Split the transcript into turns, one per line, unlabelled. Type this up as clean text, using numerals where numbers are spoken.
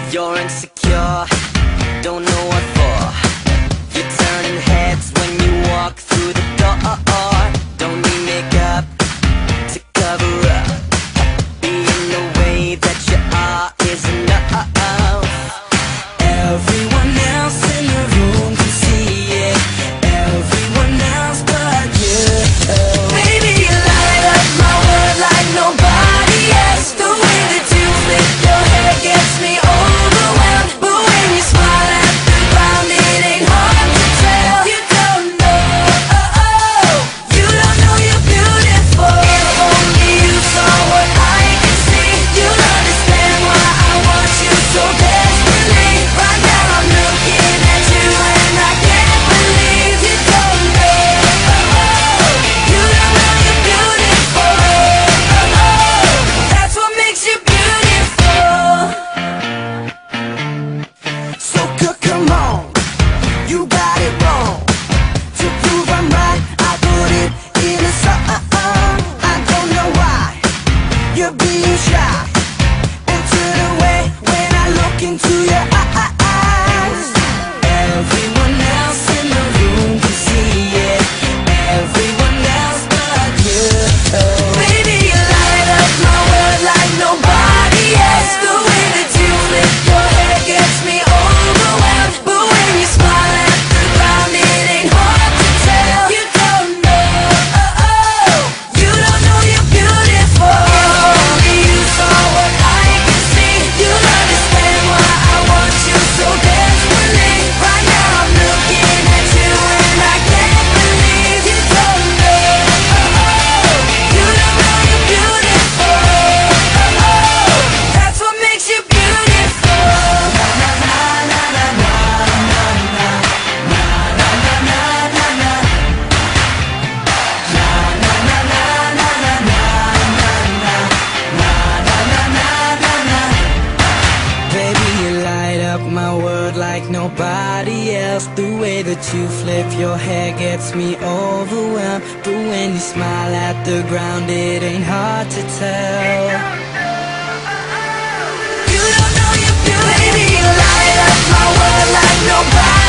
You're insecure, don't know what for. You're turning heads when you walk through the door. Don't need makeup to cover up. Being the way that you are is enough. Everyone else in the room can see it, everyone else but you. Baby, you light up my world like nobody else. The way that you flip your hair gets me overwhelmed. But when you smile at the ground, it ain't hard to tell. You don't know, you don't know you're beautiful. If only you saw what I can see, you'll understand why I want you so desperately. Right now I'm looking at you and I can't believe you don't know, you don't know you're beautiful. That's what makes you beautiful. So come on, you got it wrong. To prove I'm right, I put it in a song. I don't know why you're being shy and turn away when I look into your eyes. Everyone else in the room can see it, everyone else but you. Baby, you light up my world like nobody else. The way that you flip your hair gets me overwhelmed. But when you smile at the ground, it ain't hard to tell. You don't know, you don't know you're beautiful. If only you saw what I can see, you'll understand why I want you so desperately. Right now I'm looking at you and I can't believe you don't know, you don't know you're beautiful. That's what makes you beautiful. Baby, you light up my world like nobody else. The way that you flip your hair gets me overwhelmed. But when you smile at the ground, it ain't hard to tell. You don't know you're beautiful. Baby, you light up my world like nobody